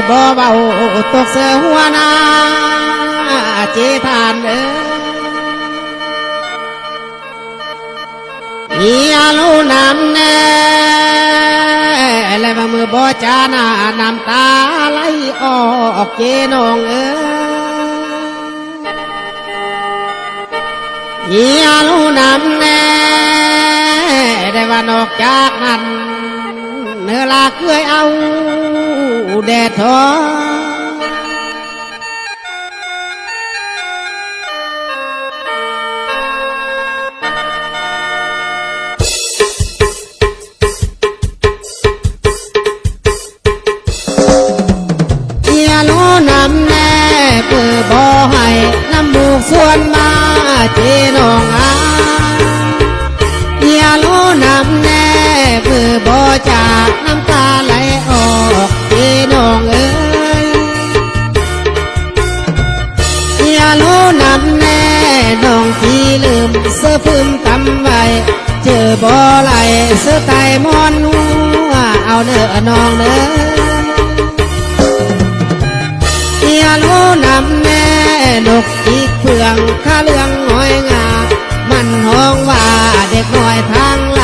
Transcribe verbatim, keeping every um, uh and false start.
บ่เบาตกเสือหัวนาเจทานเอ้ยอย่ารู้น้ำแน่และมามือบ่จาหน้าน้ำตาไหลออกเจน้องเอ้ยอย่ารู้น้ำแน่ได้ว่านอกจากนั้นเนื้อลาเคยเอาแดดทออย่ารู้น้ำแน่เพื่อบ่ให้น้ำมูกส่วนมาเจน้องอาอย่ารู้น้ำแน่เพื่อบ่จากน้ำตาไหลออกเจน้องเอ้ยอย่ารู้น้ำแน่น้องที่ลืมเสื้อพึ่งตำไว้เจอบ่ไหลเสื้อไก่มอนหัวเอาเด้อน้องเด้ออย่ารู้น้ำแน่นกอีกเพื่องข้าเรื่องน้อยงามันห้องว่าเด็กน้อยทาง